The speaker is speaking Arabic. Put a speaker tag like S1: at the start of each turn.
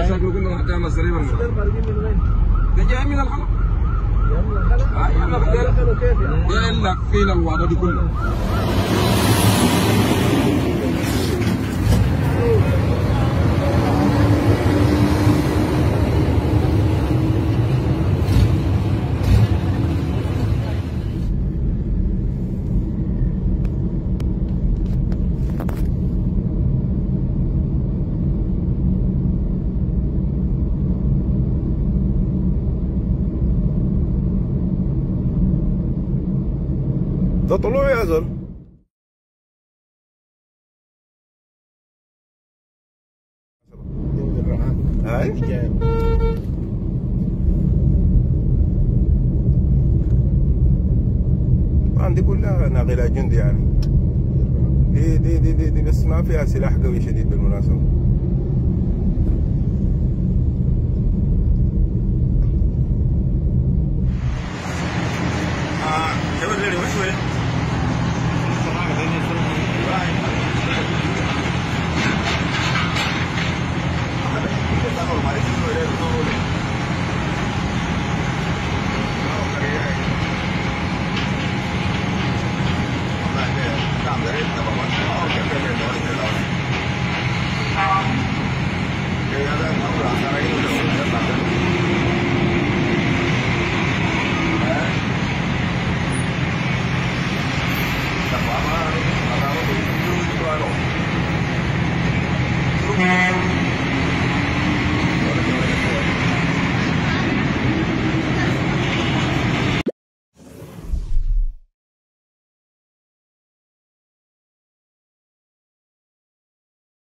S1: شكله كله تحت مصاريف ده جاي من الخلق. انا بقول كيف يعني؟ قال لك فين الوضع دي كله.
S2: ده طلوع يا زول. هاي عندي كلها ناقلة جندي يعني. دي بس ما فيها سلاح قوي شديد بالمناسبة.